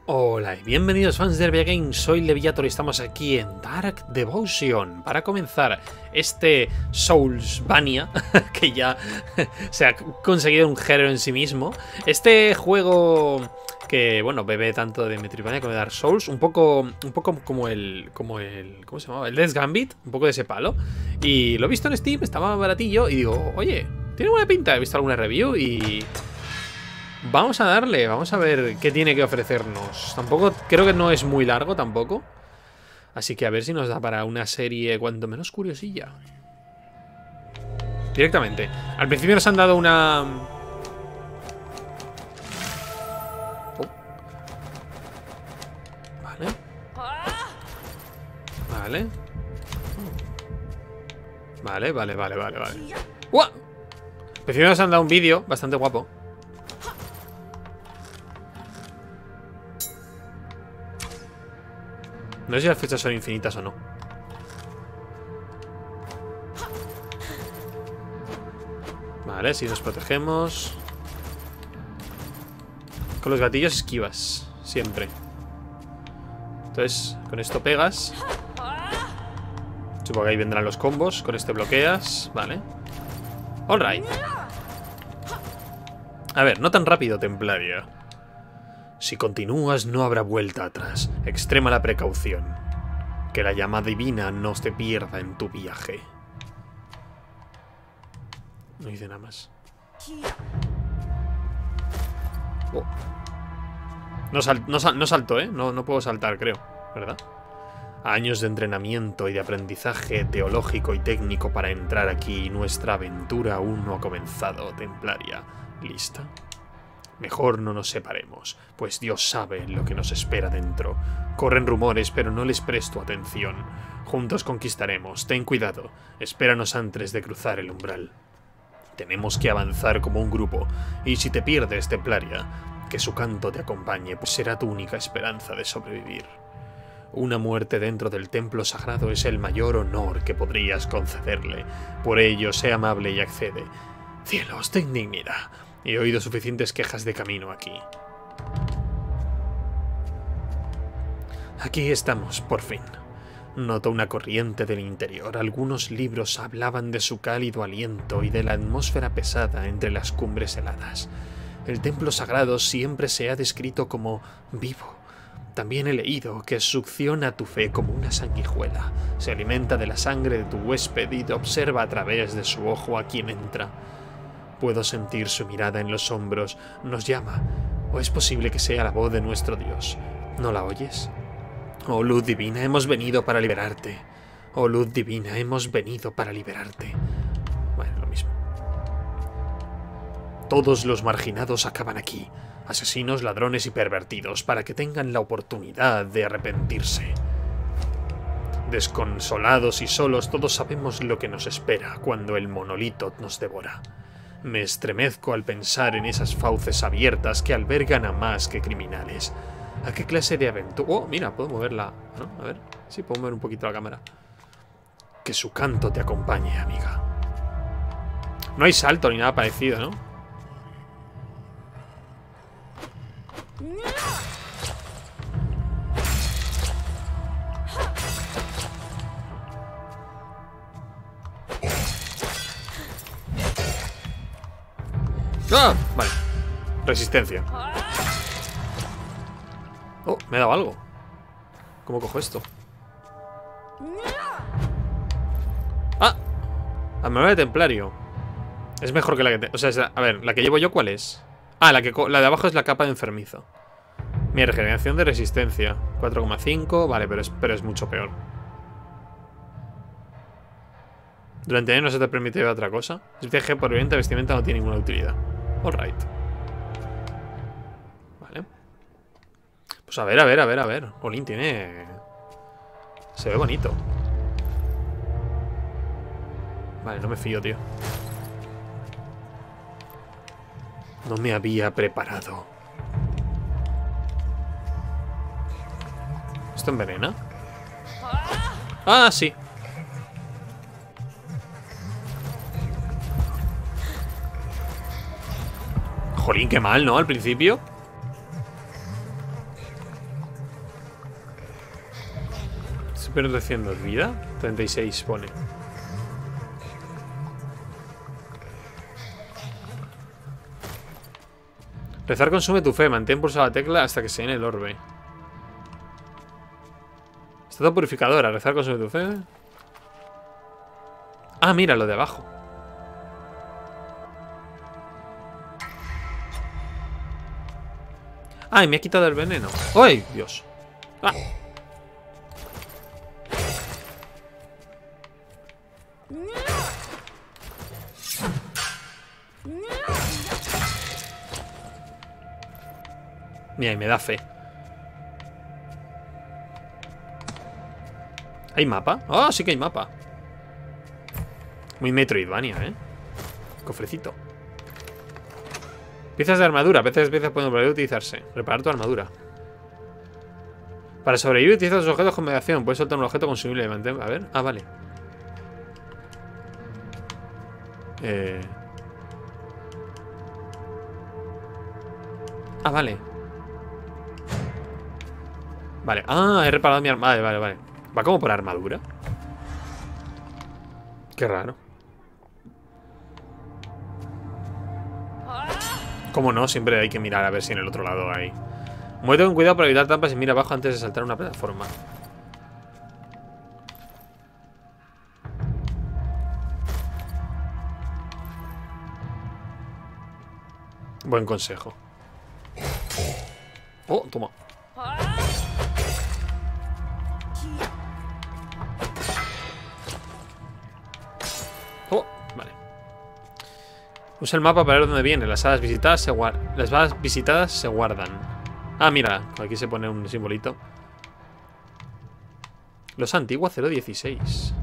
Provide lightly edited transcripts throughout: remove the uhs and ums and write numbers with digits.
Hola y bienvenidos fans de Herbia's Gaming, soy Leviator y estamos aquí en Dark Devotion para comenzar este Soulsvania que ya se ha conseguido un género en sí mismo. Este juego que, bueno, bebe tanto de Metroidvania como de Dark Souls, un poco como el ¿cómo se llamaba? El Death's Gambit, un poco de ese palo. Y lo he visto en Steam, estaba baratillo y digo, oye, tiene buena pinta, he visto alguna review y... vamos a darle, vamos a ver qué tiene que ofrecernos. Tampoco, creo que no es muy largo tampoco. Así que a ver si nos da para una serie cuanto menos curiosilla. Directamente. Al principio nos han dado una... oh. Vale. Vale. ¡Uah! Al principio nos han dado un vídeo bastante guapo. No sé si las flechas son infinitas o no. Vale, si nos protegemos. Con los gatillos esquivas, siempre. Entonces, con esto pegas. Supongo que ahí vendrán los combos. Con este bloqueas, vale. Alright. A ver, no tan rápido, Templaria. Si continúas no habrá vuelta atrás. Extrema la precaución. Que la llama divina no se pierda en tu viaje. No dice nada más. Oh. No salto, ¿eh? No puedo saltar, creo. ¿Verdad? Años de entrenamiento y de aprendizaje teológico y técnico para entrar aquí. Nuestra aventura aún no ha comenzado, Templaria. ¿Lista? Mejor no nos separemos, pues Dios sabe lo que nos espera dentro. Corren rumores, pero no les presto atención. Juntos conquistaremos, ten cuidado. Espéranos antes de cruzar el umbral. Tenemos que avanzar como un grupo, y si te pierdes, Templaria, que su canto te acompañe, pues será tu única esperanza de sobrevivir. Una muerte dentro del templo sagrado es el mayor honor que podrías concederle. Por ello, sé amable y accede. Cielos, ten dignidad. He oído suficientes quejas de camino aquí. Aquí estamos, por fin. Noto una corriente del interior. Algunos libros hablaban de su cálido aliento y de la atmósfera pesada entre las cumbres heladas. El templo sagrado siempre se ha descrito como vivo. También he leído que succiona tu fe como una sanguijuela. Se alimenta de la sangre de tu huésped y te observa a través de su ojo a quien entra. Puedo sentir su mirada en los hombros. Nos llama. ¿O es posible que sea la voz de nuestro Dios? ¿No la oyes? Oh, luz divina, hemos venido para liberarte. Oh, luz divina, hemos venido para liberarte. Bueno, lo mismo. Todos los marginados acaban aquí. Asesinos, ladrones y pervertidos, para que tengan la oportunidad de arrepentirse. Desconsolados y solos, todos sabemos lo que nos espera cuando el monolito nos devora. Me estremezco al pensar en esas fauces abiertas que albergan a más que criminales. ¿A qué clase de aventura? Oh, mira, puedo moverla, ¿no? A ver, sí, puedo mover un poquito la cámara. Que su canto te acompañe, amiga. No hay salto ni nada parecido, ¿no? ¡Ah! Vale. Resistencia. Oh, me ha dado algo. ¿Cómo cojo esto? ¡Ah! Armadura de templario. Es mejor que la que... O sea, a ver, ¿la que llevo yo cuál es? Ah, la de abajo es la capa de enfermizo. Mi regeneración de resistencia 4,5. Vale, pero es mucho peor. Durante años no se te permite ver otra cosa. Si te dejé por violenta vestimenta no tiene ninguna utilidad. Alright. Vale. Pues a ver. Olin tiene... se ve bonito. Vale, no me fío, tío. No me había preparado. ¿Esto envenena? Ah, sí. Jolín, qué mal, ¿no? Al principio. Estoy recién vida. 36 pone. Rezar consume tu fe. Mantén pulsada la tecla hasta que se llene el orbe. Estatua purificadora. Rezar consume tu fe. Ah, mira, lo de abajo. Ay, me ha quitado el veneno. ¡Ay, Dios! ¡Ah! Mira, y me da fe. ¿Hay mapa? ¡Oh, sí que hay mapa! Muy Metroidvania, ¿eh? Cofrecito. Piezas de armadura. A veces piezas pueden volver a utilizarse. Reparar tu armadura. Para sobrevivir utiliza tus objetos con mediación. Puedes soltar un objeto consumible. A ver. Ah, vale. Ah, vale. Vale. Ah, he reparado mi armadura. Vale. ¿Va como por armadura? Qué raro. ¿Cómo no? Siempre hay que mirar a ver si en el otro lado hay. Muévete con cuidado para evitar trampas y mira abajo antes de saltar una plataforma. Buen consejo. Oh, toma. Oh, vale. Usa el mapa para ver dónde viene. Las salas visitadas se guardan. Ah, mira, aquí se pone un simbolito. Los Antigua 016.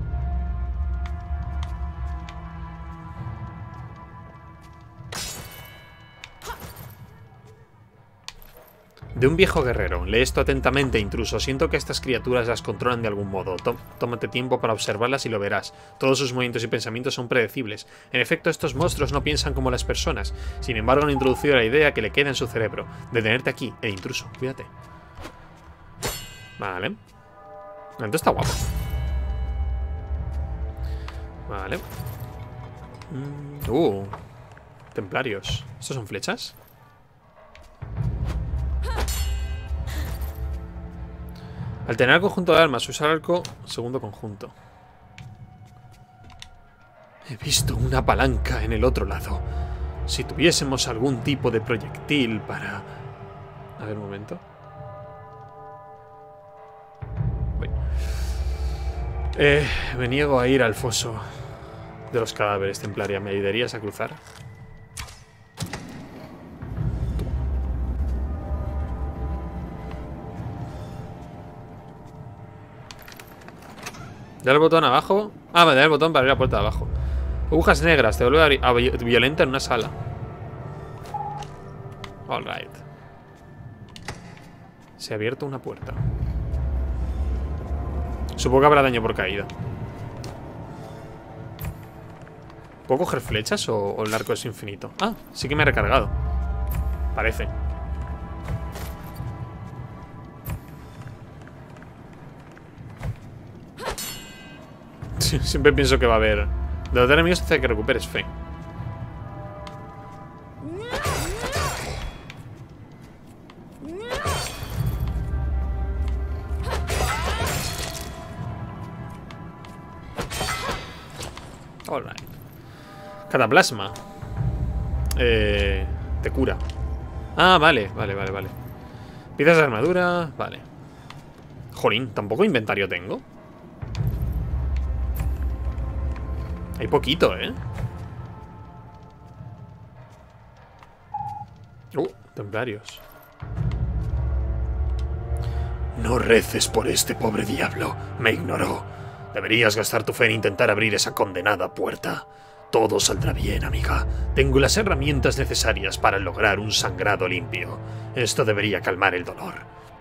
De un viejo guerrero. Lee esto atentamente, intruso. Siento que estas criaturas las controlan de algún modo. Tómate tiempo para observarlas y lo verás. Todos sus movimientos y pensamientos son predecibles. En efecto, estos monstruos no piensan como las personas. Sin embargo, han introducido la idea que le queda en su cerebro. De tenerte aquí, intruso. Cuídate. Vale. Esto está guapo. Vale. Templarios. ¿Estos son flechas? Alternar el conjunto de armas. Usar arco. Segundo conjunto. He visto una palanca en el otro lado. Si tuviésemos algún tipo de proyectil para... A ver, un momento. Me niego a ir al foso de los cadáveres, templaria. ¿Me ayudarías a cruzar? Da el botón abajo. Ah, me da el botón para abrir la puerta de abajo. Agujas negras, te vuelve a violenta en una sala. Alright. Se ha abierto una puerta. Supongo que habrá daño por caída. ¿Puedo coger flechas o el arco es infinito? Ah, sí que me he recargado. Parece. Siempre pienso que va a haber... Derrotar enemigos hace que recuperes fe. Alright. Cataplasma. Te cura. Ah, vale. Piezas de armadura. Vale. Jolín, tampoco inventario tengo. Hay poquito, ¿eh? Templarios. No reces por este pobre diablo. Me ignoró. Deberías gastar tu fe en intentar abrir esa condenada puerta. Todo saldrá bien, amiga. Tengo las herramientas necesarias para lograr un sangrado limpio. Esto debería calmar el dolor.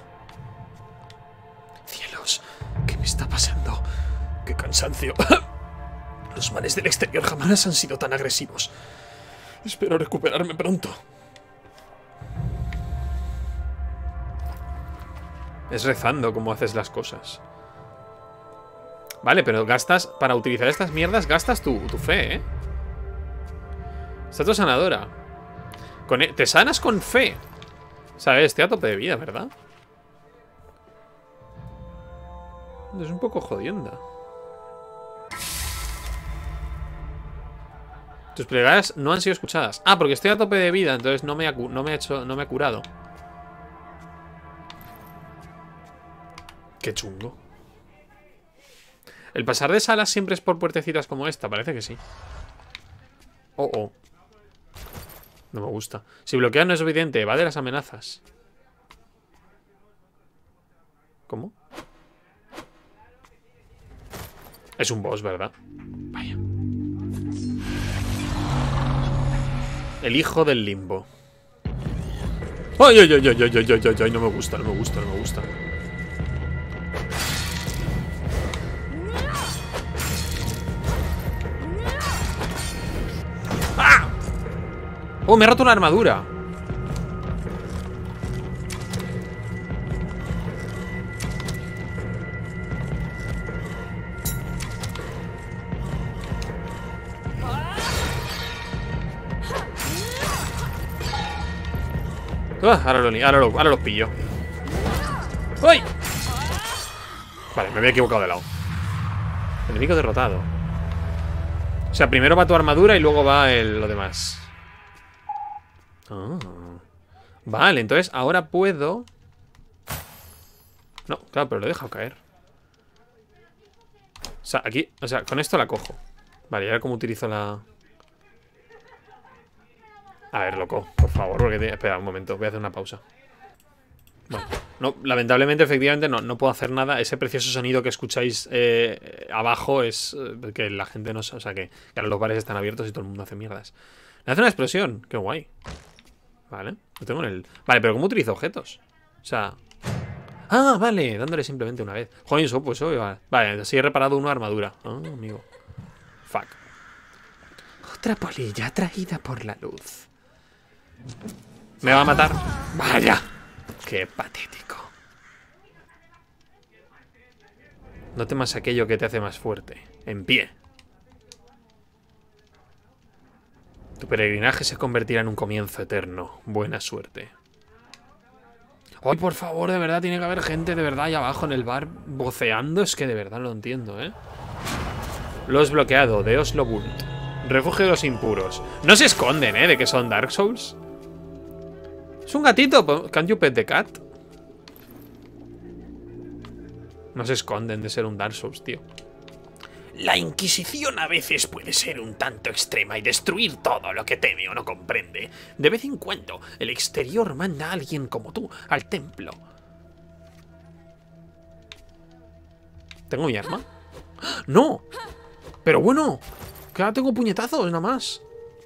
Cielos, ¿qué me está pasando? ¡Qué cansancio! Los males del exterior jamás han sido tan agresivos. Espero recuperarme pronto. Es rezando como haces las cosas. Vale, pero gastas... Para utilizar estas mierdas gastas tu fe, ¿eh? Estatua sanadora. Te sanas con fe. ¿Sabes? Estoy a tope de vida, ¿verdad? Es un poco jodienda. Tus plegarias no han sido escuchadas. Ah, porque estoy a tope de vida, entonces no me ha curado. Qué chungo. ¿El pasar de salas siempre es por puertecitas como esta? Parece que sí. Oh, oh. No me gusta. Si bloquear no es evidente, va de las amenazas. ¿Cómo? Es un boss, ¿verdad? Vaya. El hijo del limbo. ¡Ay, ay, ay, ay, ay, ay, ay, ay! No me gusta, no me gusta, no me gusta. ¡Ah! ¡Oh, me ha roto una armadura! Ahora lo pillo. ¡Uy! Vale, me había equivocado de lado. Enemigo derrotado. O sea, primero va tu armadura y luego va lo demás. Vale, entonces ahora puedo... No, claro, pero lo he dejado caer. O sea, aquí... O sea, con esto la cojo. Vale, y ahora cómo utilizo la... A ver, loco, por favor, porque... Espera un momento, voy a hacer una pausa. Bueno, no, lamentablemente, efectivamente, no puedo hacer nada. Ese precioso sonido que escucháis abajo es que la gente no... O sea, que ahora los bares están abiertos y todo el mundo hace mierdas. Me hace una explosión, qué guay. Vale, lo tengo en el... Vale, pero ¿cómo utilizo objetos? O sea... Ah, vale, dándole simplemente una vez. Joder, eso, pues eso, vale, así he reparado una armadura. Ah, amigo. Fuck. Otra polilla traída por la luz. ¿Me va a matar? ¡Vaya! ¡Qué patético! No temas aquello que te hace más fuerte. En pie. Tu peregrinaje se convertirá en un comienzo eterno. Buena suerte. ¡Ay, por favor! De verdad, tiene que haber gente de verdad ahí abajo en el bar voceando. Es que de verdad no lo entiendo, ¿eh? Lo has bloqueado, de Oslo Bult. Refugio de los impuros. No se esconden, ¿eh? De que son Dark Souls. Es un gatito. Can't you pet the cat? No se esconden de ser un Dark Souls, tío. La Inquisición a veces puede ser un tanto extrema y destruir todo lo que teme o no comprende. De vez en cuando, el exterior manda a alguien como tú al templo. ¿Tengo mi arma? ¡No! Pero bueno, que ahora tengo puñetazos nada más.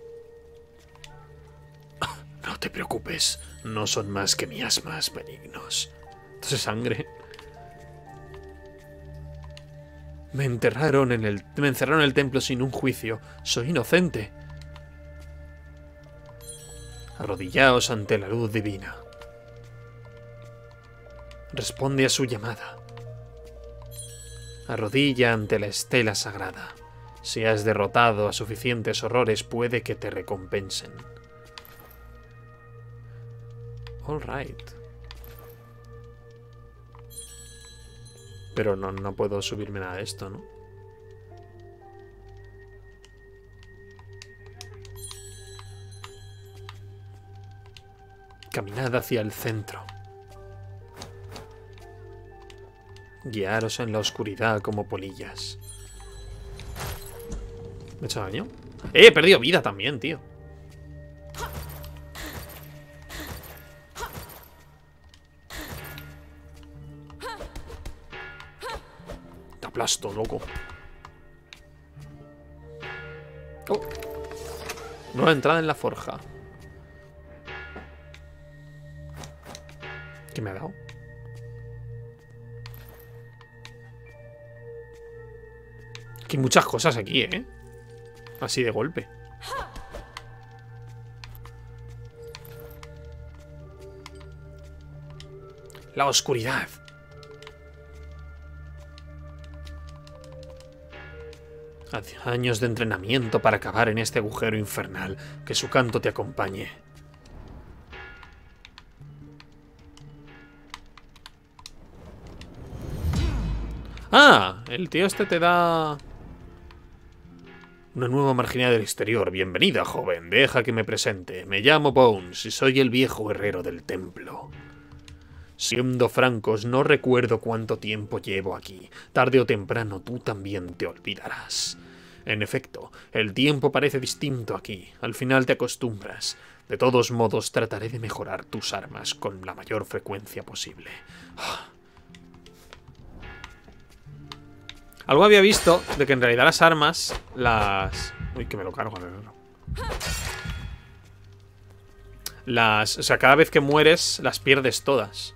No te preocupes, no son más que miasmas benignos. Esto es sangre. Me encerraron en el templo sin un juicio. Soy inocente. Arrodillaos ante la luz divina. Responde a su llamada. Arrodilla ante la estela sagrada. Si has derrotado a suficientes horrores, puede que te recompensen. All right. Pero no puedo subirme nada de esto, ¿no? Caminad hacia el centro. Guiaros en la oscuridad como polillas. ¿Me he hecho daño? He perdido vida también, tío. Te aplasto, loco. Oh. Nueva entrada en la forja. ¿Qué me ha dado? Que hay muchas cosas aquí, ¿eh? Así de golpe. La oscuridad. Años de entrenamiento para acabar en este agujero infernal. Que su canto te acompañe. Ah, el tío este te da... Una nueva marginal del exterior. Bienvenida, joven. Deja que me presente. Me llamo Bones y soy el viejo herrero del templo. Siendo francos, no recuerdo cuánto tiempo llevo aquí. Tarde o temprano tú también te olvidarás. En efecto, el tiempo parece distinto aquí. Al final te acostumbras. De todos modos, trataré de mejorar tus armas con la mayor frecuencia posible. Algo había visto de que en realidad las armas, las... Uy, que me lo cargo. O sea, cada vez que mueres, las pierdes todas.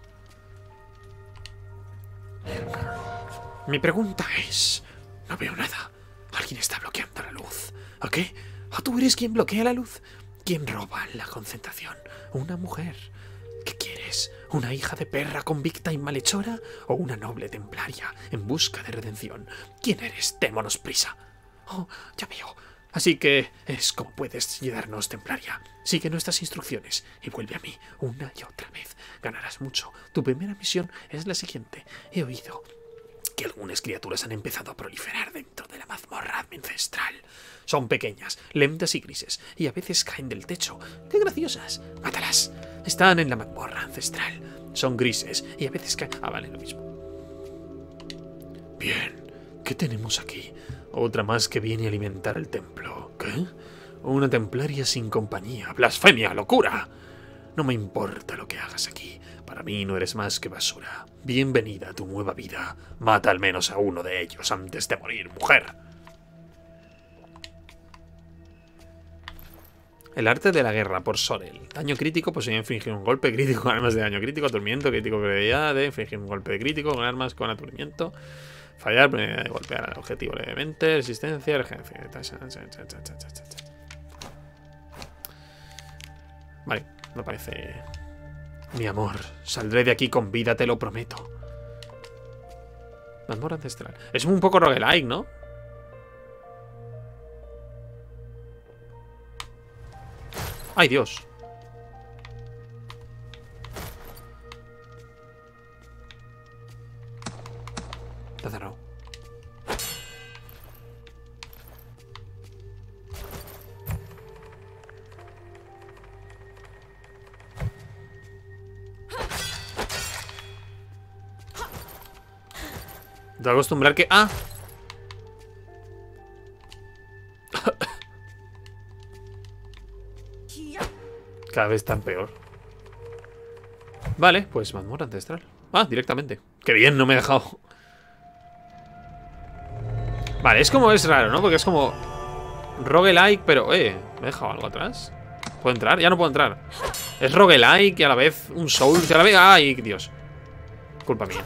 Mi pregunta es... No veo nada. Alguien está bloqueando la luz. ¿O qué? ¿O tú eres quien bloquea la luz? ¿Quién roba la concentración? Una mujer. ¿Qué quieres? ¿Una hija de perra convicta y malhechora? ¿O una noble templaria en busca de redención? ¿Quién eres? Démonos prisa. Oh, ya veo. Así que es como puedes ayudarnos, templaria. Sigue nuestras instrucciones y vuelve a mí una y otra vez. Ganarás mucho. Tu primera misión es la siguiente. He oído que algunas criaturas han empezado a proliferar dentro de la mazmorra ancestral. Son pequeñas, lentas y grises, y a veces caen del techo. ¡Qué graciosas! ¡Mátalas! Están en la mazmorra ancestral. Son grises y a veces caen... Ah, vale, lo mismo. Bien, ¿qué tenemos aquí? Otra más que viene a alimentar el templo. ¿Qué? Una templaria sin compañía. ¡Blasfemia! ¡Locura! No me importa lo que hagas aquí. Para mí no eres más que basura. Bienvenida a tu nueva vida. Mata al menos a uno de ellos antes de morir, mujer. El arte de la guerra por Sorel. Daño crítico, posibilidad de infligir un golpe crítico con armas de daño crítico, aturdimiento crítico, probabilidad de infligir un golpe de crítico con armas con aturdimiento. Fallar, probabilidad de golpear al objetivo levemente, resistencia, urgencia. Vale, me parece... Mi amor, saldré de aquí con vida, te lo prometo. Mazmorra ancestral. Es un poco roguelike, ¿no? ¡Ay, Dios! Está cerrado. Te voy a acostumbrar que... ¡Ah! Cada vez tan peor. Vale, pues mazmorra ancestral. Ah, directamente. ¡Qué bien! No me he dejado. Vale, es como... Es raro, ¿no? Porque es como... roguelike, pero... ¿me he dejado algo atrás? ¿Puedo entrar? Ya no puedo entrar. Es roguelike y a la vez un Souls y a la vez... ¡Ay, Dios! Culpa mía.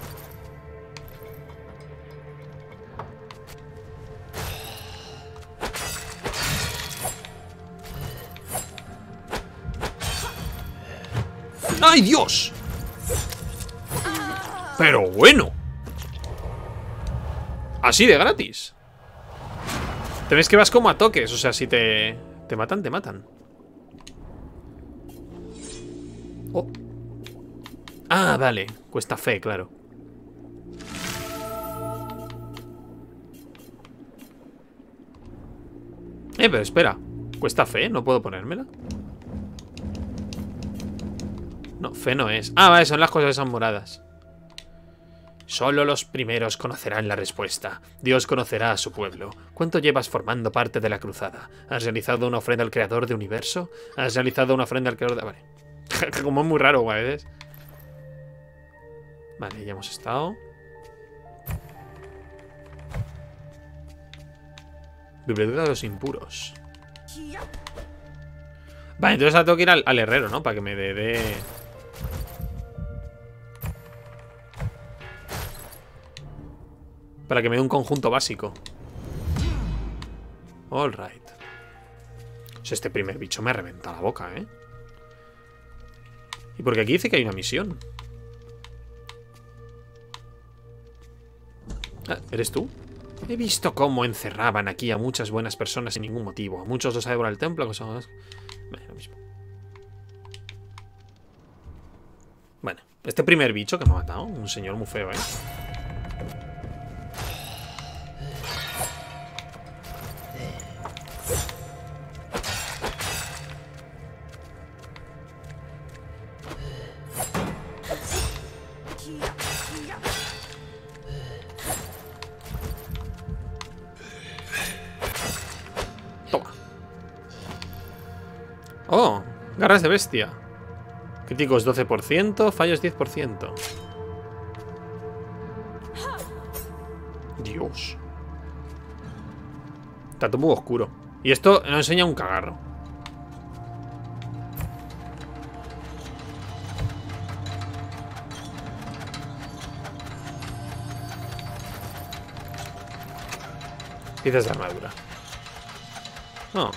¡Ay, Dios! Pero bueno. Así de gratis. Te ves que vas como a toques. O sea, si te matan, te matan. Oh. Ah, vale. Cuesta fe, claro. Pero espera. ¿Cuesta fe? ¿No puedo ponérmela? No, fe no es. Ah, vale, son las cosas esas moradas. Solo los primeros conocerán la respuesta. Dios conocerá a su pueblo. ¿Cuánto llevas formando parte de la cruzada? ¿Has realizado una ofrenda al creador de universo? ¿Has realizado una ofrenda al creador de... Vale. Como es muy raro a veces. Vale, ya hemos estado. Biblioteca de los impuros. Vale, entonces ahora tengo que ir al herrero, ¿no? Para que me dé... Para que me dé un conjunto básico. Alright. O sea, este primer bicho me reventa la boca, ¿eh? Y porque aquí dice que hay una misión. Ah, ¿eres tú? He visto cómo encerraban aquí a muchas buenas personas sin ningún motivo. A muchos los ha devorado el templo, que son... Lo mismo. Bueno, este primer bicho que me ha matado, un señor muy feo, ¿eh? Toma. Oh, garras de bestia. Críticos 12%, fallos 10%. Dios. Está todo muy oscuro. Y esto nos enseña un cagarro. Piezas de armadura. Oh.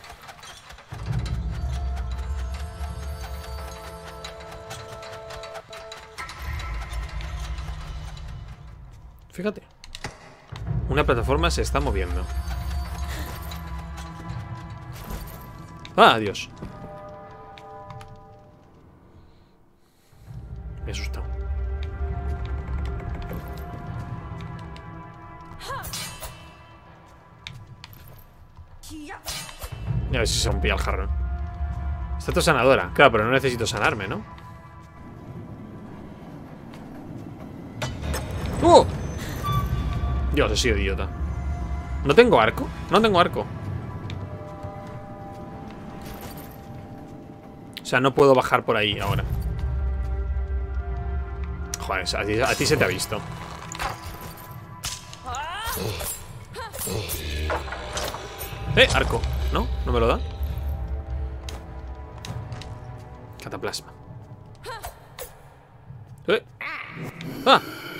Fíjate. Una plataforma se está moviendo. ¡Ah, Dios! Me he asustado. A ver si se rompía el jarrón. Estatua sanadora. Claro, pero no necesito sanarme, ¿no? ¡Oh! Dios, he sido idiota. ¿No tengo arco? No tengo arco. O sea, no puedo bajar por ahí ahora. Joder, a ti se te ha visto. Arco. ¿No? ¿No me lo da? Cataplasma. ¡Ah!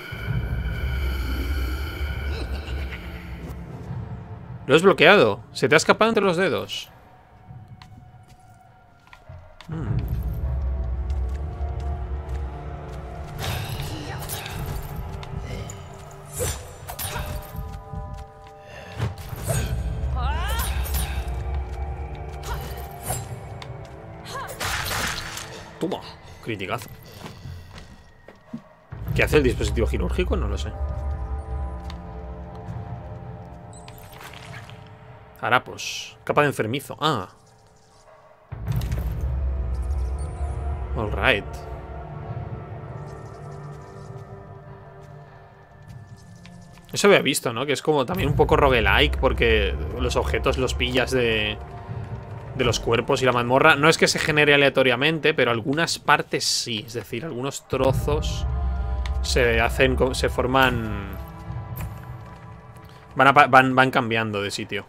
Lo has bloqueado. Se te ha escapado entre los dedos. Toma, criticazo. ¿Qué hace el dispositivo quirúrgico? No lo sé. Harapos. Capa de enfermizo. Ah. Alright. Eso había visto, ¿no? Que es como también un poco roguelike, porque los objetos los pillas de los cuerpos y la mazmorra. No es que se genere aleatoriamente, pero algunas partes sí. Es decir, algunos trozos se forman... Van cambiando de sitio.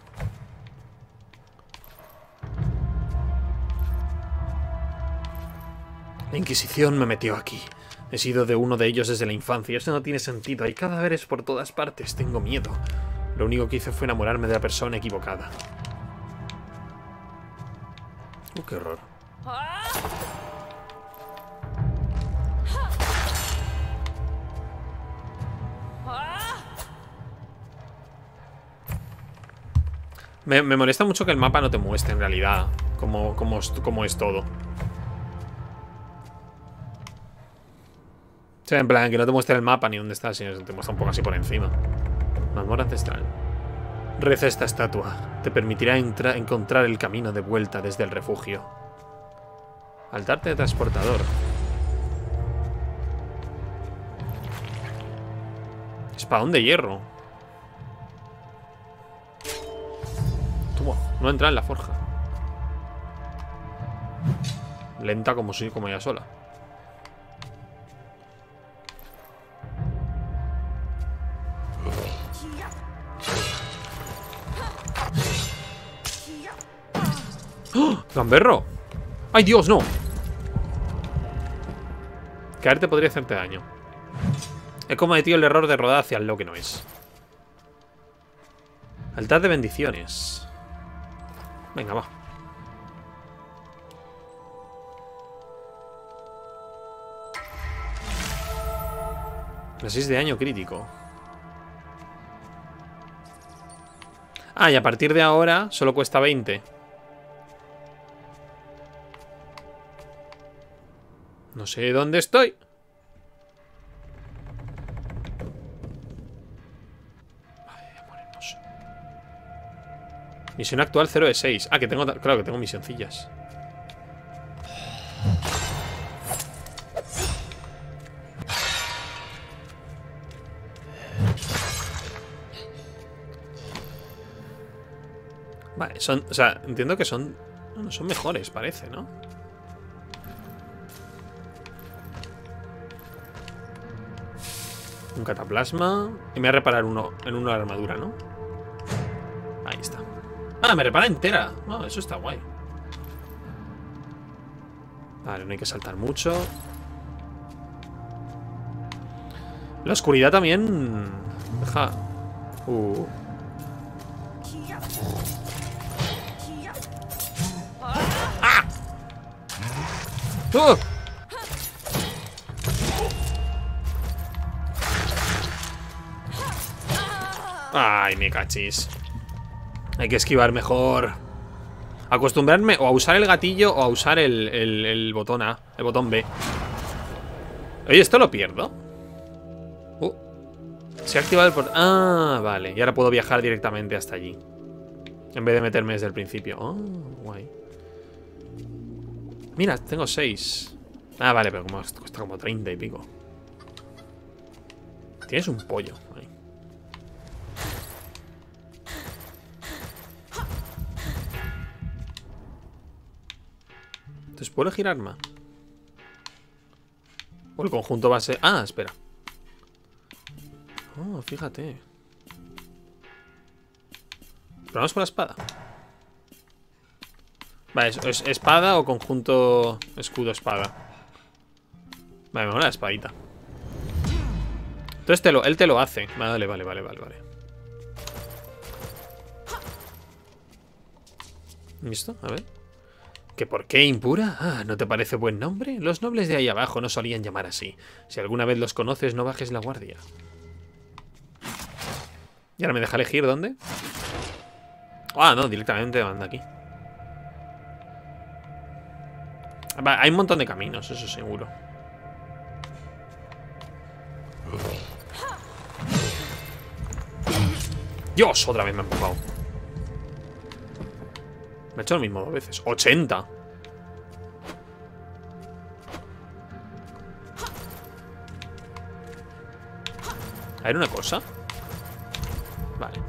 La Inquisición me metió aquí. He sido de uno de ellos desde la infancia. Esto no tiene sentido. Hay cadáveres por todas partes. Tengo miedo. Lo único que hice fue enamorarme de la persona equivocada. Qué horror. Me molesta mucho que el mapa no te muestre en realidad cómo es todo. O sea, en plan, que no te muestre el mapa ni dónde estás, sino que te muestra un poco así por encima. Mazmorra ancestral. Reza esta estatua. Te permitirá encontrar el camino de vuelta desde el refugio. Altar de transportador. Espadón de hierro. Toma, no entra en la forja. Lenta como ella sola. ¡Oh! ¡Gamberro! ¡Ay, Dios, no! Caerte podría hacerte daño. He cometido el error de rodar hacia lo que no es. Altar de bendiciones. Venga, va. Las 6 de daño crítico. Ah, y a partir de ahora solo cuesta 20. No sé dónde estoy. Misión actual 0 de 6. Ah, que tengo... Claro que tengo misioncillas. Vale, son... O sea, entiendo que son... Bueno, son mejores, parece, ¿no? Un cataplasma. Y me voy a reparar uno en uno de armadura, ¿no? Ahí está. Ah, me repara entera. Oh, eso está guay. Vale, no hay que saltar mucho. La oscuridad también... Deja... ¡Ah! Ay, me cachis. Hay que esquivar mejor. Acostumbrarme o a usar el gatillo o a usar el botón A. El botón B. Oye, ¿esto lo pierdo? Se ha activado el portal. Ah, vale. Y ahora puedo viajar directamente hasta allí, en vez de meterme desde el principio. Oh, guay. Mira, tengo 6. Ah, vale, pero como esto cuesta como 30 y pico. Tienes un pollo ahí. Entonces, ¿puedo elegir arma? O el conjunto base... Ah, espera. Oh, fíjate. ¿Probamos con la espada? Vale, ¿es espada o conjunto escudo-espada? Vale, mejor la espadita. Entonces él te lo hace. Vale. ¿Listo? A ver. ¿Que por qué impura? Ah, ¿no te parece buen nombre? Los nobles de ahí abajo no solían llamar así. Si alguna vez los conoces, no bajes la guardia. ¿Y ahora me deja elegir dónde? Ah, no, directamente manda aquí. Hay un montón de caminos, eso seguro. Dios, otra vez me ha empujado. Me ha hecho lo mismo 2 veces. 80. A ver una cosa. Vale.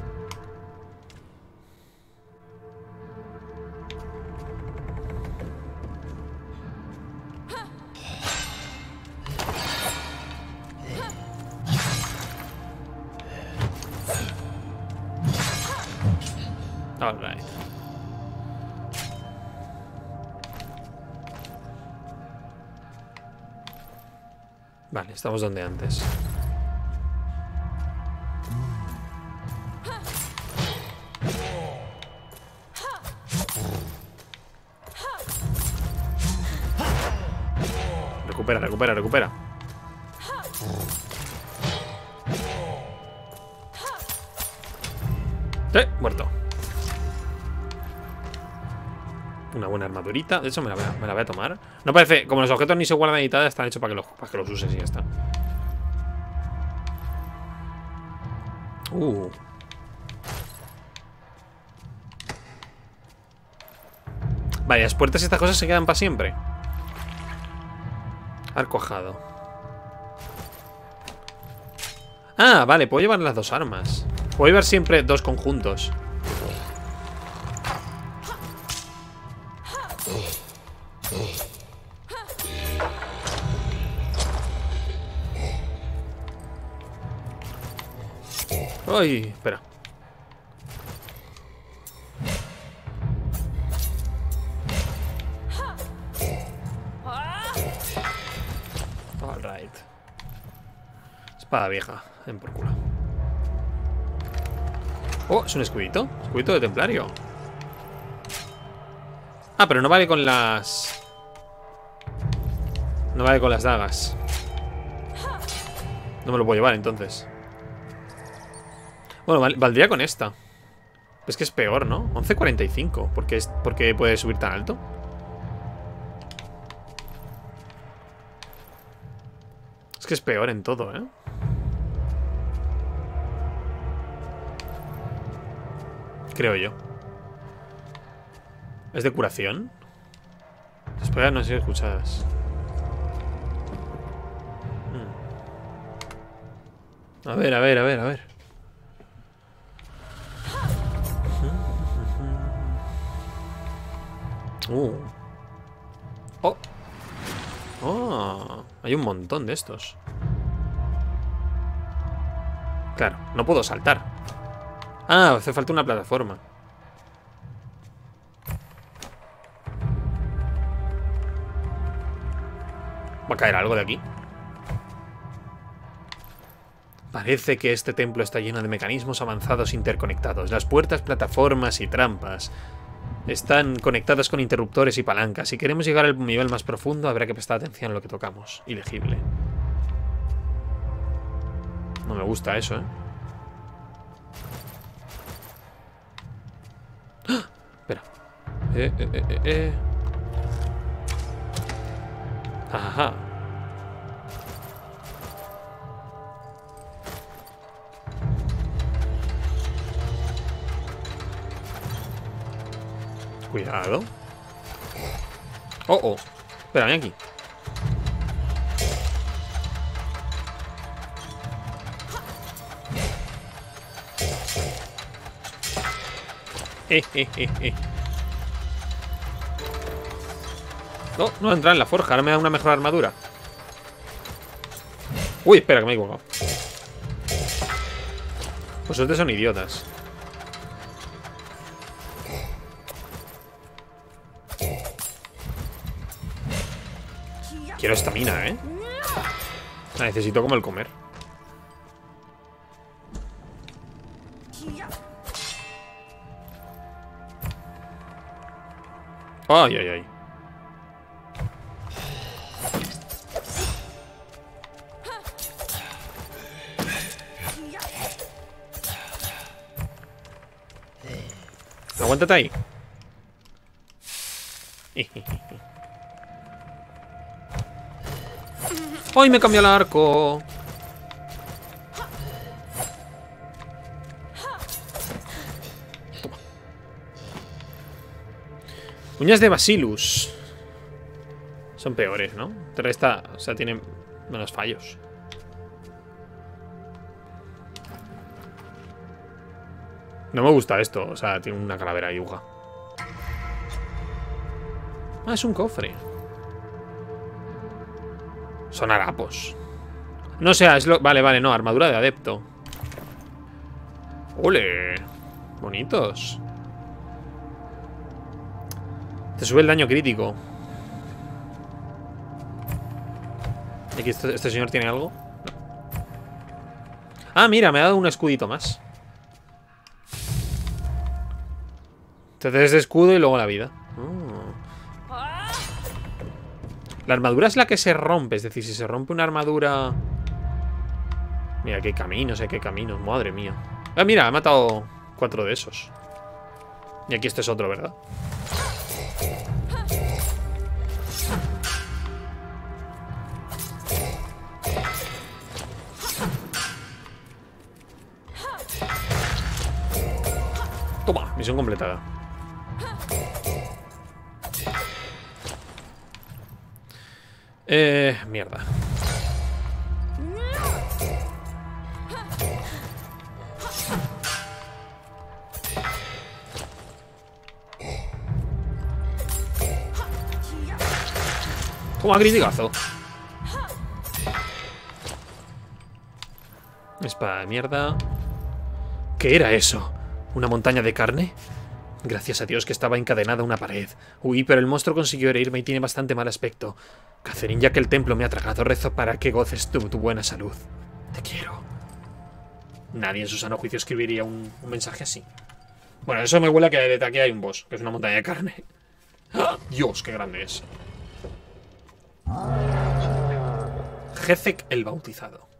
Alright. Vale, estamos donde antes. Recupera. Muerto. Una buena armadurita. De hecho, me la voy a tomar. No parece... Como los objetos ni se guardan ni nada, están hechos para que los uses y ya está. Vaya, las puertas y estas cosas se quedan para siempre. Arcojado. Ah, vale, puedo llevar las 2 armas. Puedo llevar siempre 2 conjuntos. Ay, espera. Alright. Espada vieja, en por culo. Oh, es un escudito. Escudito de templario. Ah, pero no vale con las... No vale con las dagas. No me lo puedo llevar entonces. Bueno, valdría con esta. Es que es peor, ¿no? 11.45. ¿Por qué puede subir tan alto? Es que es peor en todo, ¿eh? Creo yo. ¿Es de curación? Espera, no sé si escuchadas. A ver, a ver, a ver, a ver. Oh. Oh. Hay un montón de estos. Claro, no puedo saltar. Ah, hace falta una plataforma. ¿Va a caer algo de aquí? Parece que este templo está lleno de mecanismos avanzados interconectados. Las puertas, plataformas y trampas están conectadas con interruptores y palancas. Si queremos llegar al nivel más profundo, habrá que prestar atención a lo que tocamos. Ilegible. No me gusta eso, ¿eh? ¡Ah! Espera. Ajá. Cuidado. Oh, oh. Espera, ven aquí. No, no entra en la forja. Ahora me da una mejor armadura. Uy, espera, que me he equivocado. Pues ustedes son idiotas. Quiero estamina, ¿eh? La necesito como el comer. Ay, ay, ay. Aguántate ahí. ¡Ay, me cambió el arco! Toma. Uñas de Basilus. Son peores, ¿no? Te resta... O sea, tienen menos fallos. No me gusta esto. O sea, tiene una calavera yuga. Ah, es un cofre. Son harapos. No sea, es lo... Vale, vale, no. Armadura de adepto. ¡Ole! Bonitos. Te sube el daño crítico. ¿Y aquí este señor tiene algo? No. Ah, mira, me ha dado un escudito más. Entonces escudo y luego la vida. La armadura es la que se rompe. Es decir, si se rompe una armadura... Mira, qué caminos, qué caminos. Madre mía. Ah, mira, he matado 4 de esos. Y aquí este es otro, ¿verdad? Toma, misión completada. Mierda. Toma, criticazo. Espada de mierda. ¿Qué era eso? ¿Una montaña de carne? Gracias a Dios que estaba encadenada a una pared. Uy, pero el monstruo consiguió herirme y tiene bastante mal aspecto. Catherine, ya que el templo me ha tragado, rezo para que goces tu buena salud. Te quiero. Nadie en su sano juicio escribiría un mensaje así. Bueno, eso me huele a que de aquí hay un boss, que es una montaña de carne. ¡Ah! Dios, qué grande es. Jezek el Bautizado.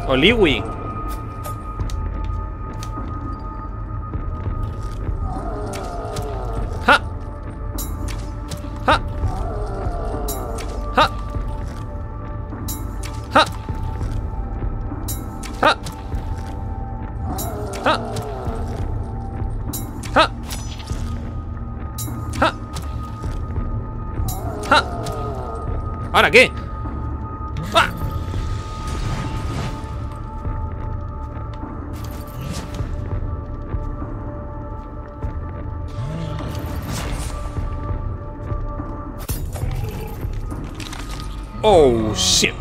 Oliwi. ¡Ja! ¡Ja! ¡Ja! ¡Ja! ¡Ja! ¡Ja! ¡Ja! ¡Ja! ¡Ja! ¿Ahora qué? ¡Ah! Oh, shit.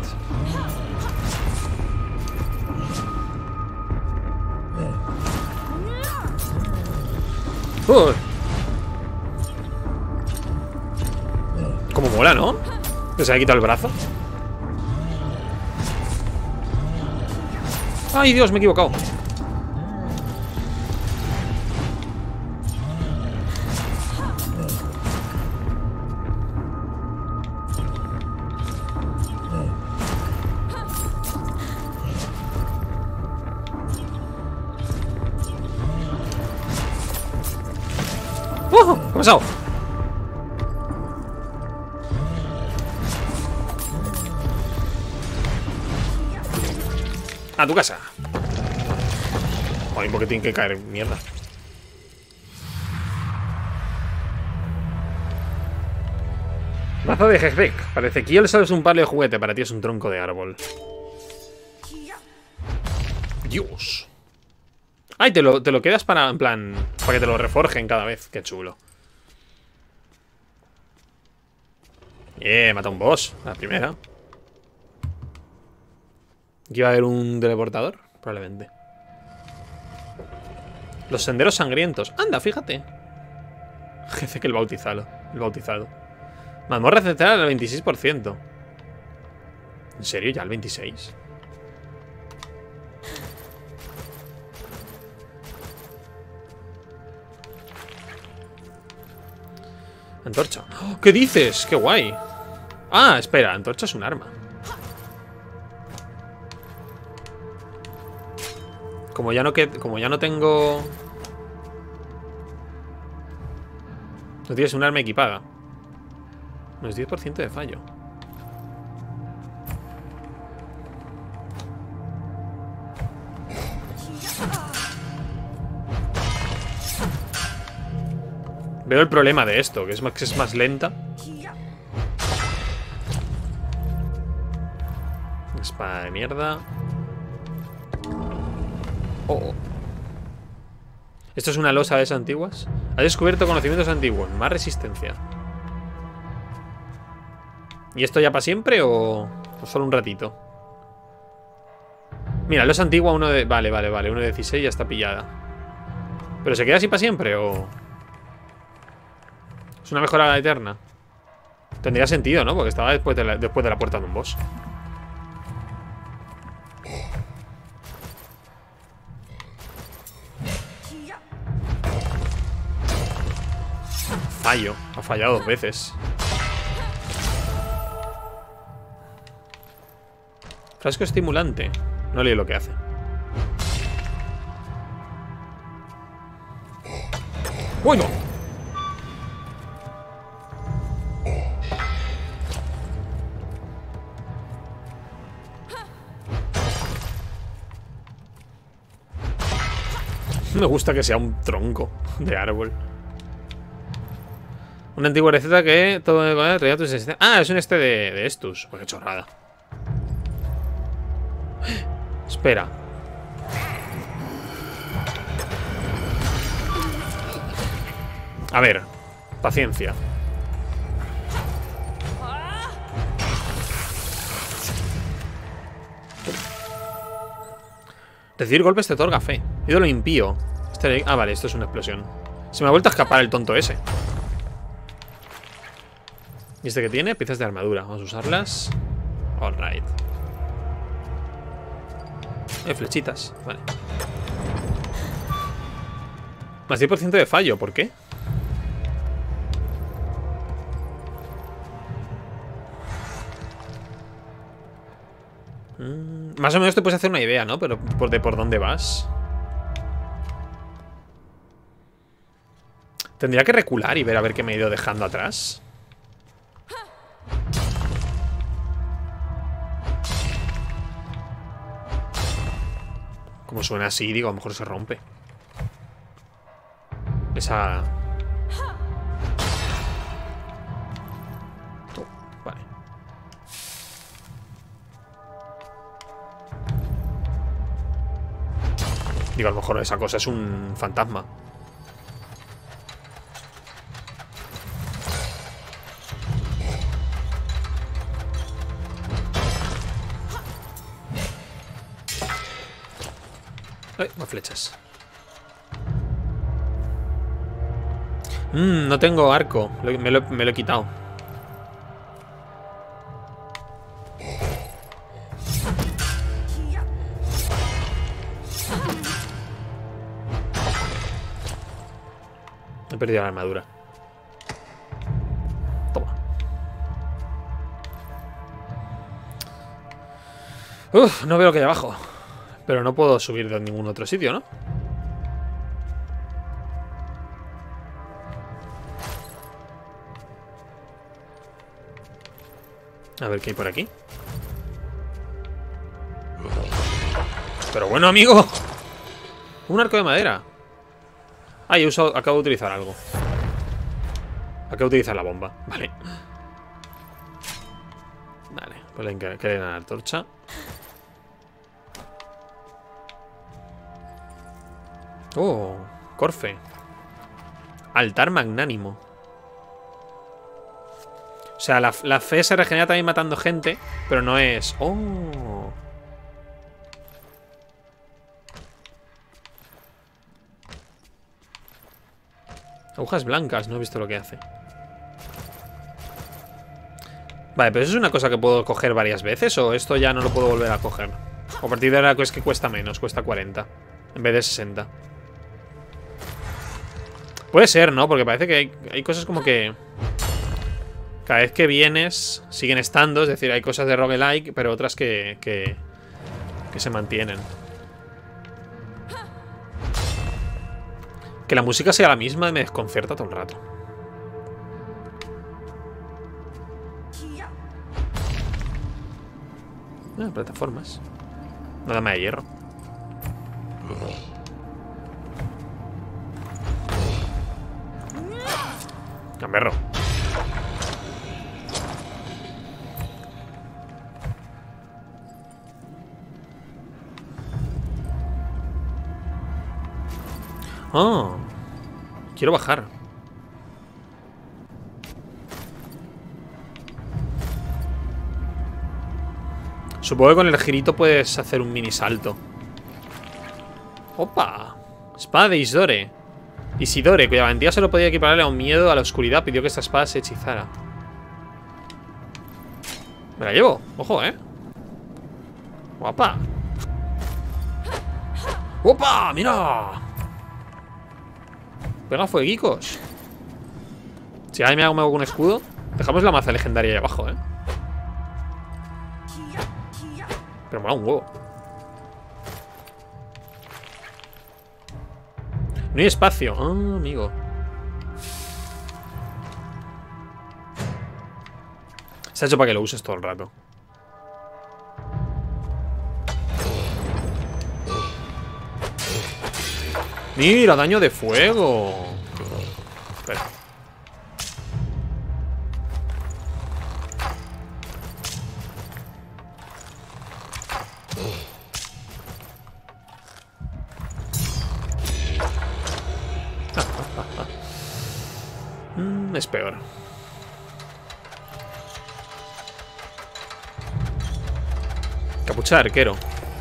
Como mola, ¿no? Que se ha quitado el brazo. ¡Ay, Dios! Me he equivocado. ¿Qué ha pasado? A tu casa. Ay, porque tiene que caer mierda. Mazo de Hexbeck. Parece que solo es un palo de juguete. Para ti es un tronco de árbol. Dios. Ay, te lo quedas para, en plan, para que te lo reforjen cada vez. Qué chulo. Mata a un boss. La primera. ¿Aquí va a haber un teleportador? Probablemente. Los senderos sangrientos. Anda, fíjate. Jefe que el bautizado. Mazmorra ancestral al 26%. ¿En serio? ¿Ya al 26%? Antorcha. ¡Oh! ¿Qué dices? ¡Qué guay! Ah, espera, antorcha es un arma. Como ya no tengo... No tienes un arma equipada. Menos 10% de fallo. Veo el problema de esto, que es más lenta. Espada de mierda. Oh. ¿Esto es una losa de esas antiguas? Has descubierto conocimientos antiguos. Más resistencia. ¿Y esto ya para siempre o solo un ratito? Mira, losa antigua, uno de... Vale, 1 de 16 ya está pillada. ¿Pero se queda así para siempre o...? Es una mejora eterna. Tendría sentido, ¿no? Porque estaba después de la puerta de un boss. Fallo. Ha fallado 2 veces. Frasco estimulante. No leí lo que hace. ¡Uy, no! Me gusta que sea un tronco de árbol. Una antigua receta que todo traía tus existencias. Ah, es un de estos. Pues qué chorrada. Espera. A ver, paciencia. Recibir golpes te otorga fe. Ídolo impío. Ah, vale, esto es una explosión. Se me ha vuelto a escapar el tonto ese. ¿Y este que tiene? Piezas de armadura. Vamos a usarlas. Alright. Flechitas. Vale. Más 10% de fallo. ¿Por qué? Más o menos te puedes hacer una idea, ¿no? Pero por dónde vas. Tendría que recular y ver a ver qué me he ido dejando atrás. Como suena así, digo, a lo mejor se rompe. Esa... Vale. Digo, a lo mejor esa cosa es un fantasma. Ay, más flechas. No tengo arco. Me lo he quitado. He perdido la armadura. Toma. Uf, no veo lo que hay abajo. Pero no puedo subir de ningún otro sitio, ¿no? A ver qué hay por aquí. Pero bueno, amigo. Un arco de madera. Ah, acabo de utilizar algo. Acabo de utilizar la bomba. Vale. Vale, pues le queda la antorcha. Oh, Corfe. Altar magnánimo. O sea, la fe se regenera también matando gente, pero no es... Oh. Agujas blancas, no he visto lo que hace. Vale, pero eso es una cosa que puedo coger varias veces, o esto ya no lo puedo volver a coger. O a partir de ahora es que cuesta menos, cuesta 40 en vez de 60. Puede ser, ¿no? Porque parece que hay cosas como que... Cada vez que vienes siguen estando, es decir, hay cosas de roguelike, pero otras que se mantienen. Que la música sea la misma me desconcierta todo el rato. Plataformas. Nada más de hierro. Gamberro. Oh, quiero bajar. Supongo que con el girito puedes hacer un mini salto. ¡Opa! Espada de Isidore. Isidore, cuya valentía solo podía equipararle a un miedo a la oscuridad, pidió que esta espada se hechizara. Me la llevo. Ojo, Guapa. ¡Opa! ¡Mira! Pega fueguicos. Si ahí me hago un escudo. Dejamos la maza legendaria ahí abajo, Pero mola un huevo. No hay espacio. Ah, amigo. Se ha hecho para que lo uses todo el rato. Mira, daño de fuego. Espera. Es peor. Capucha de arquero.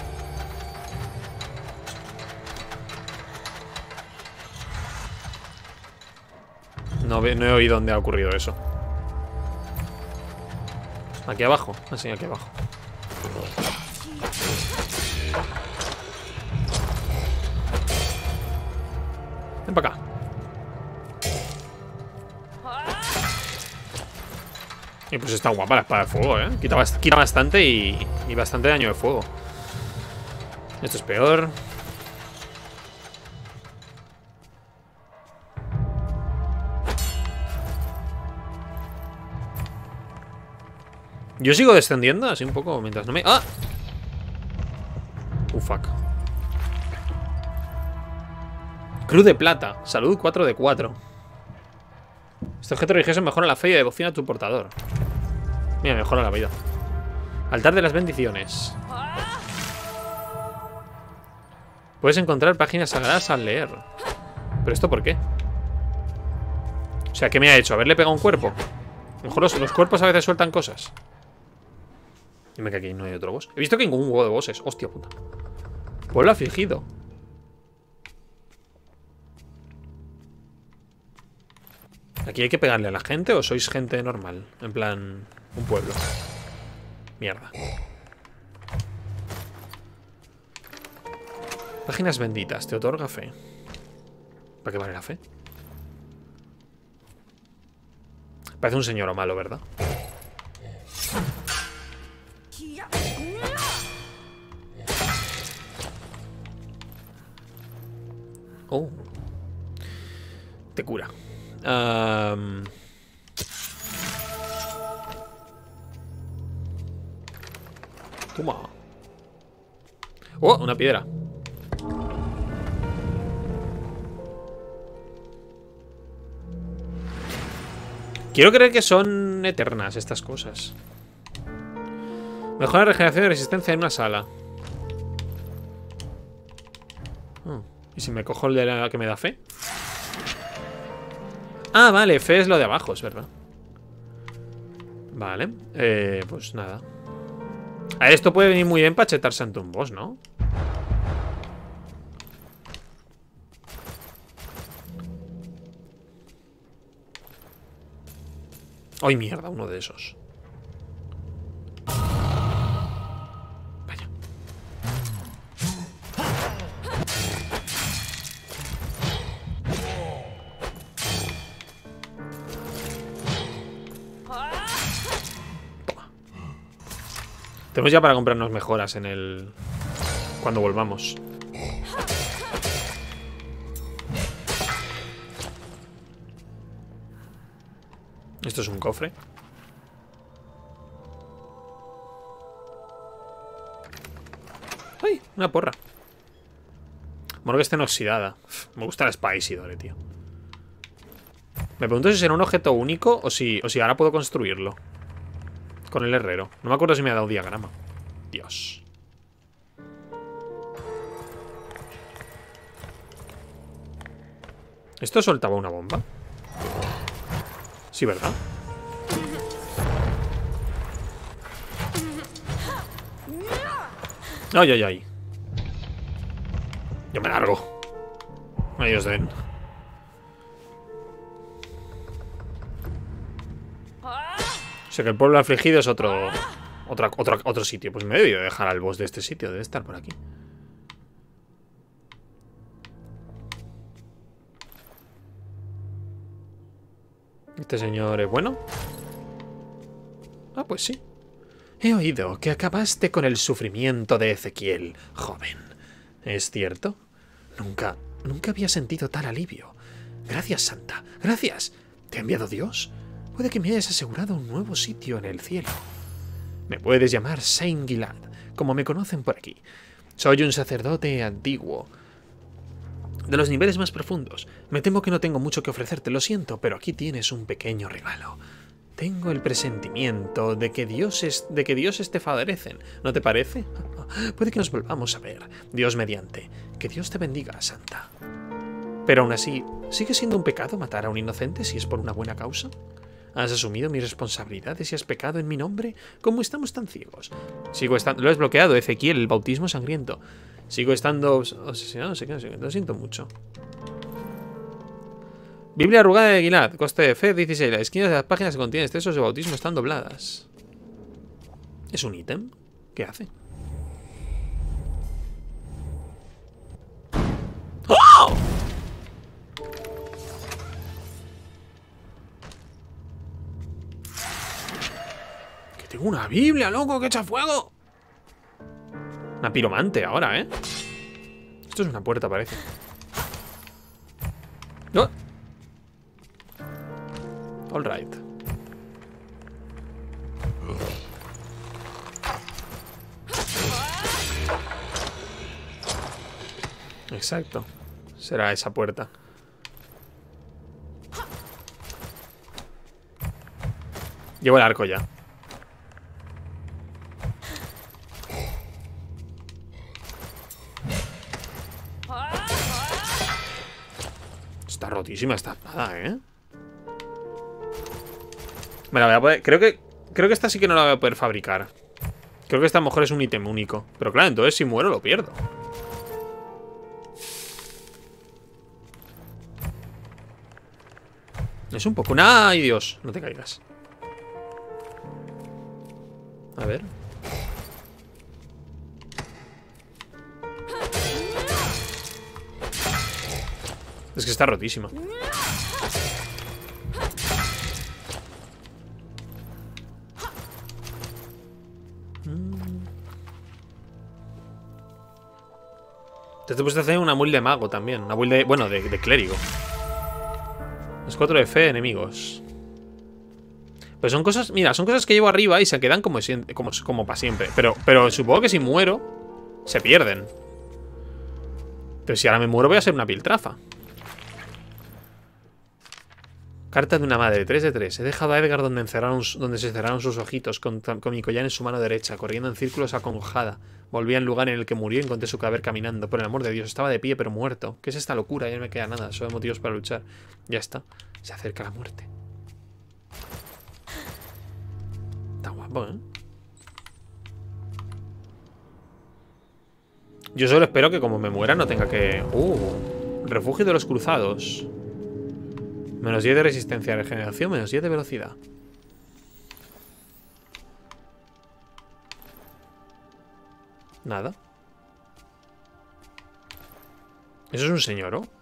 No he oído dónde ha ocurrido eso. Aquí abajo. Así, aquí abajo. Ven para acá. Y pues está guapa la espada de fuego, ¿eh? Quita bastante y bastante daño de fuego. Esto es peor. Yo sigo descendiendo así un poco mientras no me... ¡Ah! Fuck. Cruz de plata. Salud 4 de 4. Este objeto religioso mejora la fe y devoción a tu portador. Mira, mejora la vida. Altar de las bendiciones. Puedes encontrar páginas sagradas al leer. ¿Pero esto por qué? O sea, ¿qué me ha hecho? ¿Haberle pegado un cuerpo? A lo mejor los cuerpos a veces sueltan cosas. Dime que aquí no hay otro boss. He visto que hay ningún huevo de bosses. Hostia puta. Pueblo afligido. ¿Aquí hay que pegarle a la gente o sois gente normal? En plan, un pueblo. Mierda. Páginas benditas. Te otorga fe. ¿Para qué vale la fe? Parece un señor o malo, ¿verdad? Oh. Te cura. Toma. Oh, una piedra. Quiero creer que son eternas estas cosas. Mejora la regeneración y resistencia en una sala. ¿Y si me cojo el de la que me da fe? Ah, vale, fe es lo de abajo, es verdad. Vale, pues nada. A esto puede venir muy bien para chetarse ante un boss, ¿no? ¡Ay, mierda! Uno de esos. Vaya. Toma. Tenemos ya para comprarnos mejoras en el... cuando volvamos. Esto es un cofre. ¡Ay! Una porra. Bueno, que esté oxidada. Me gusta la espada Isidore, tío. Me pregunto si será un objeto único o si ahora puedo construirlo. Con el herrero. No me acuerdo si me ha dado diagrama. Dios. ¿Esto soltaba una bomba? Sí, ¿verdad? Ay, ay, ay. Yo me largo. Ellos den. O sea que el pueblo afligido es otro sitio. Pues me he debido dejar al boss de este sitio. Debe estar por aquí. ¿Este señor es bueno? Ah, pues sí. He oído que acabaste con el sufrimiento de Ezequiel, joven. ¿Es cierto? Nunca había sentido tal alivio. Gracias, Santa. Gracias. ¿Te ha enviado Dios? Puede que me hayas asegurado un nuevo sitio en el cielo. Me puedes llamar Saint Gilad, como me conocen por aquí. Soy un sacerdote antiguo, de los niveles más profundos. Me temo que no tengo mucho que ofrecerte, lo siento, pero aquí tienes un pequeño regalo. Tengo el presentimiento de que dioses te favorecen, ¿no te parece? Puede que nos volvamos a ver, Dios mediante. Que Dios te bendiga, Santa. Pero aún así, ¿sigue siendo un pecado matar a un inocente si es por una buena causa? ¿Has asumido mis responsabilidades y has pecado en mi nombre? ¿Cómo estamos tan ciegos? Sigo estando... Lo has bloqueado, Ezequiel, el bautismo sangriento. Sigo estando obsesionado, lo siento mucho. Biblia arrugada de Gilad, coste de fe 16. Las esquinas de las páginas que contienen excesos de bautismo están dobladas. ¿Es un ítem? ¿Qué hace? ¡Oh! Tengo una Biblia, loco, que echa fuego. Una piromante ahora, ¿eh? Esto es una puerta, parece. No. All right. Exacto. Será esa puerta. Llevo el arco ya. Está rotísima esta espada, ¿eh? Me la voy a poder... Creo que esta sí que no la voy a poder fabricar. Creo que esta a lo mejor es un ítem único. Pero claro, entonces si muero lo pierdo. Es un poco... ¡Ay, Dios! No te caigas. A ver. Es que está rotísima. Te puedes hacer una build de mago también. Una build de... Bueno, de clérigo. Los 4 de fe, enemigos. Pues son cosas... Mira, son cosas que llevo arriba y se quedan como para siempre. Pero supongo que si muero se pierden. Pero si ahora me muero voy a ser una piltrafa. Carta de una madre, 3 de 3. He dejado a Edgar donde se cerraron sus ojitos, con mi collar en su mano derecha, corriendo en círculos acongojada. Volví al lugar en el que murió y encontré su cadáver caminando. Por el amor de Dios, estaba de pie pero muerto. ¿Qué es esta locura? Ya no me queda nada, solo hay motivos para luchar. Ya está, se acerca la muerte. Está guapo, ¿eh? Yo solo espero que como me muera no tenga que... refugio de los cruzados. Menos 10 de resistencia, regeneración, menos 10 de velocidad. Nada. ¿Eso es un señor, oh?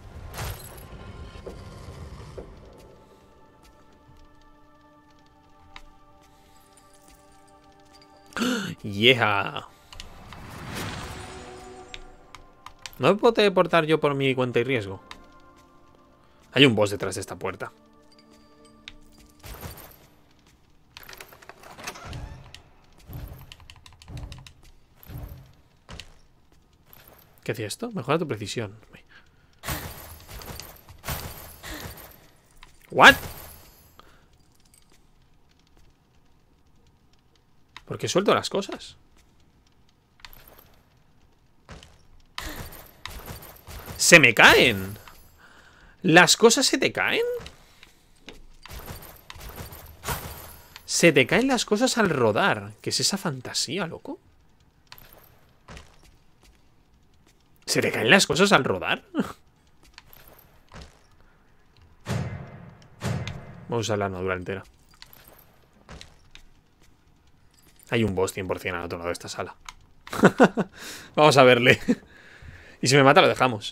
¡Yeah! ¿No me puedo teleportar yo por mi cuenta y riesgo? Hay un boss detrás de esta puerta. ¿Qué hacía esto? Mejora tu precisión. ¿What? ¿Por qué suelto las cosas? ¡Se me caen! ¿Las cosas se te caen? Se te caen las cosas al rodar. ¿Qué es esa fantasía, loco? ¿Se te caen las cosas al rodar? Vamos a usar la armadura entera. Hay un boss 100% al otro lado de esta sala. Vamos a verle. Y si me mata lo dejamos.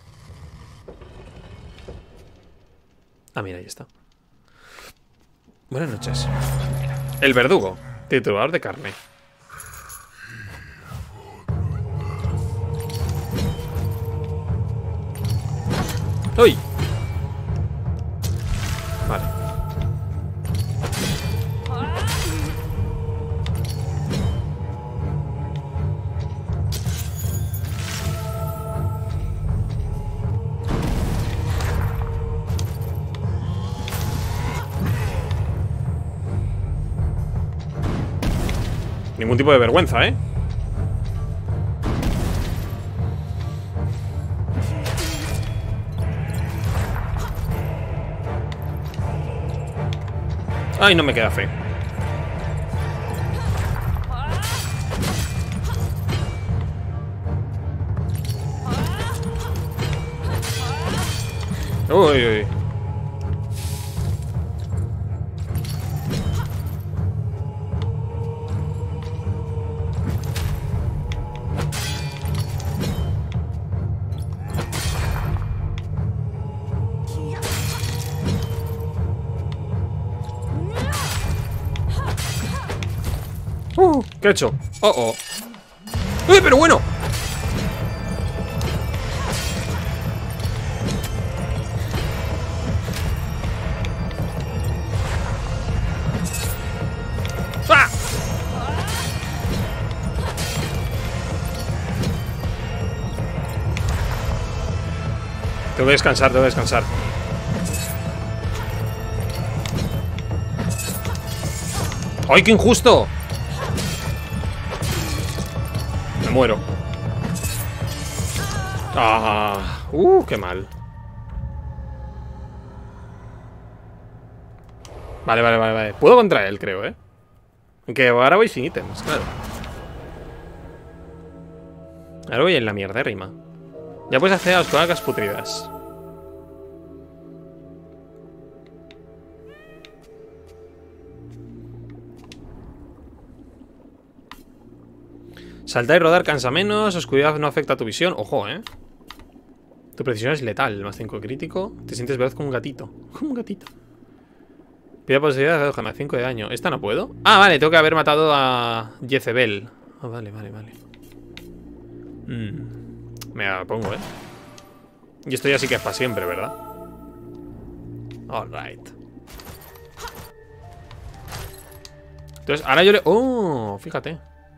Ah, mira, ahí está. Buenas noches. El verdugo, triturador de carne. ¡Uy! Vale. Ningún tipo de vergüenza, ¿eh? Ay, no me queda fe. Uy, uy. ¿Qué he hecho? ¡Uy, pero bueno! ¡Ah! Tengo que descansar, tengo que descansar. ¡Ay, qué injusto! Me muero. ¡Ah! ¡Qué mal! Vale. Puedo contra él, creo, ¿eh? Aunque ahora voy sin ítems, claro. Ahora voy en la mierda, rima. Ya puedes acceder a las cloacas putridas. Saltar y rodar cansa menos. Oscuridad no afecta a tu visión. Ojo, Tu precisión es letal. Más 5 crítico. Te sientes veloz como un gatito. Como un gatito. Pide posibilidad de más 5 de daño. ¿Esta no puedo? Ah, vale, tengo que haber matado a Jezebel. Ah, vale. Me la pongo, Y esto ya sí que es para siempre, ¿verdad? Alright. Entonces, ahora yo le... ¡Oh! Fíjate.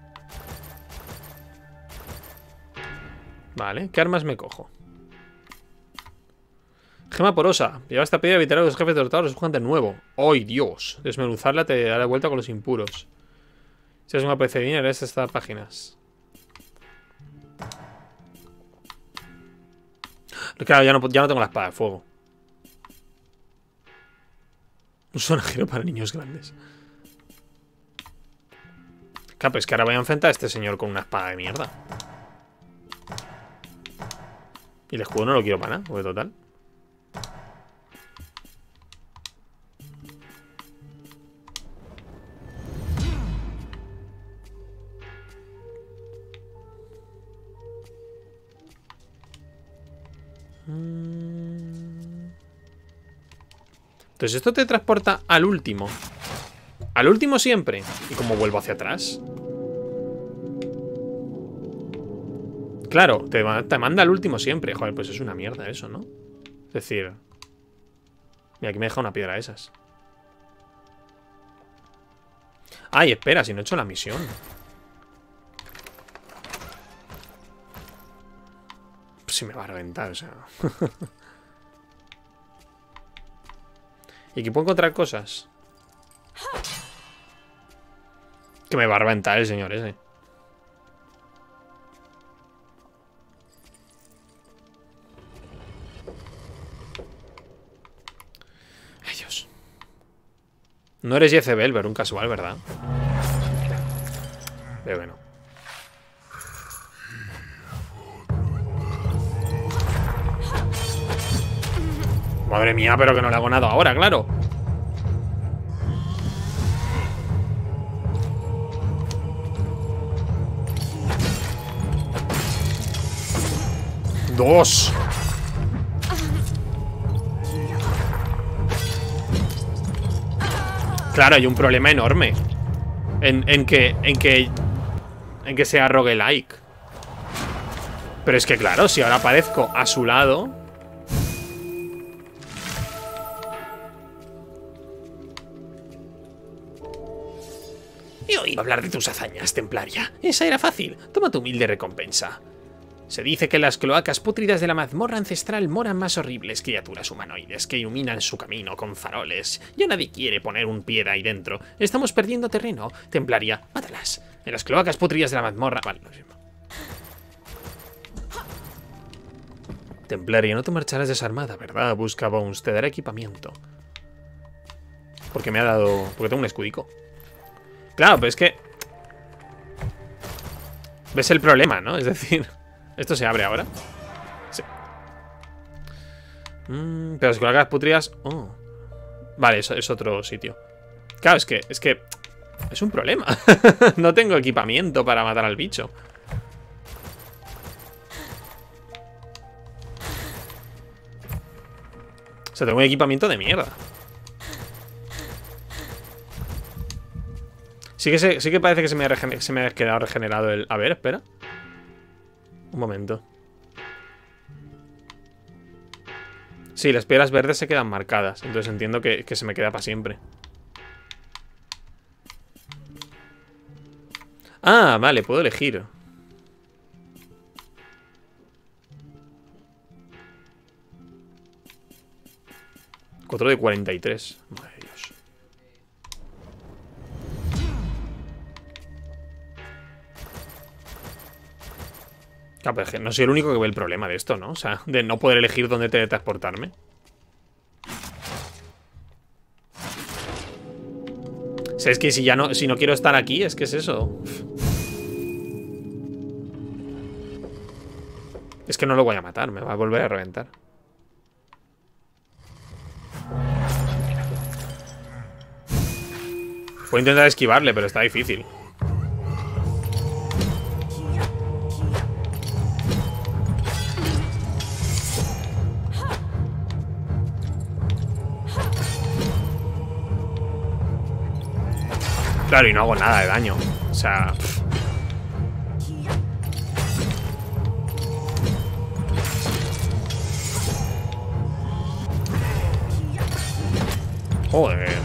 Vale, ¿qué armas me cojo? Gema porosa. Lleva esta pedida evitar a los jefes derrotados los de nuevo. ¡Ay, Dios! Desmenuzarla te dará vuelta con los impuros. Si es una procedimiento, harás estas páginas. Claro, ya no tengo la espada de fuego. Un sonajero para niños grandes. Claro, pues que ahora voy a enfrentar a este señor con una espada de mierda. Y el escudo no lo quiero para nada, porque total. Entonces esto te transporta al último. Al último siempre. ¿Y cómo vuelvo hacia atrás? Claro, te manda al último siempre. Joder, pues es una mierda eso, ¿no? Es decir... Mira, aquí me deja una piedra de esas. Ay, espera, si no he hecho la misión. Pues si me va a reventar, o sea... Y aquí puedo encontrar cosas. Que me va a reventar el señor ese. Ay, Dios. No eres Jezebel, pero un casual, ¿verdad? Veo que no. Madre mía, pero que no le hago nada ahora, claro. ¡Dos! Claro, hay un problema enorme. En que sea roguelike. Pero es que claro, si ahora aparezco a su lado... He oído hablar de tus hazañas, Templaria. Esa era fácil. Toma tu humilde recompensa. Se dice que las cloacas pútridas de la mazmorra ancestral moran más horribles criaturas humanoides que iluminan su camino con faroles. Ya nadie quiere poner un pie ahí dentro. Estamos perdiendo terreno. Templaria, mátalas. En las cloacas pútridas de la mazmorra... Vale, lo mismo. Templaria, no te marcharás desarmada, ¿verdad? Busca Bones, te dará equipamiento. Porque me ha dado... Porque tengo un escudico. Claro, pero es que... ¿Ves el problema, no? Es decir... ¿Esto se abre ahora? Sí. Pero las cloacas putridas... Oh. Vale, eso es otro sitio. Claro, es que... Es un problema. No tengo equipamiento para matar al bicho. O sea, tengo un equipamiento de mierda. Sí que parece que se me ha quedado regenerado el... A ver, espera. Un momento. Sí, las piedras verdes se quedan marcadas. Entonces entiendo que se me queda para siempre. Ah, vale, puedo elegir. Otro de 43. Madre de Dios. Claro, pero no soy el único que ve el problema de esto, ¿no? O sea, de no poder elegir dónde teletransportarme. O sea, es que si no quiero estar aquí, es que es eso. Es que no lo voy a matar, me va a volver a reventar. Puedo intentar esquivarle, pero está difícil. Claro, y no hago nada de daño. O sea... Joder.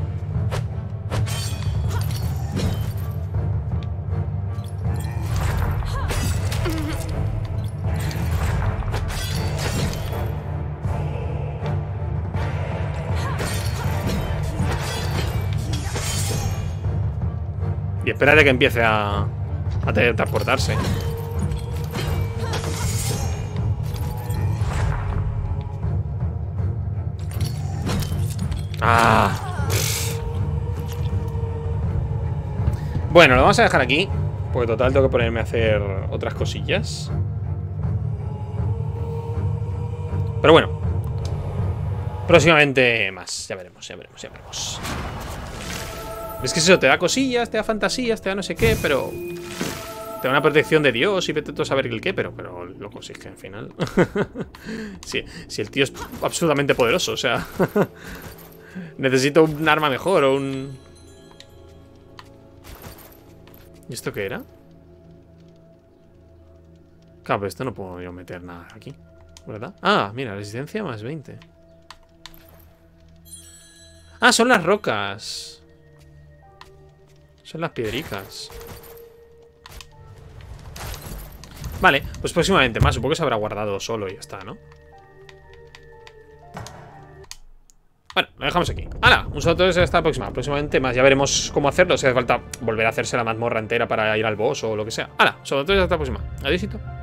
Y espérate que empiece a teletransportarse. Ah. Bueno, lo vamos a dejar aquí. Porque total tengo que ponerme a hacer otras cosillas. Pero bueno, próximamente más. Ya veremos, ya veremos, ya veremos. Es que eso, te da cosillas, te da fantasías, te da no sé qué, pero... Te da una protección de Dios y vete tú a saber el qué, pero lo consigue al final. Si el tío es absolutamente poderoso, o sea... Necesito un arma mejor o un... ¿Y esto qué era? Claro, pero esto no puedo yo meter nada aquí, ¿verdad? Ah, mira, resistencia más 20. Ah, son las rocas. Son las piedricas. Vale, pues próximamente más. Supongo que se habrá guardado solo y ya está, ¿no? Bueno, lo dejamos aquí. ¡Hala! Un saludo a todos, hasta la próxima. Próximamente más. Ya veremos cómo hacerlo. Si hace falta volver a hacerse la mazmorra entera para ir al boss o lo que sea. ¡Hala! Un saludo a todos, hasta la próxima. Adiósito.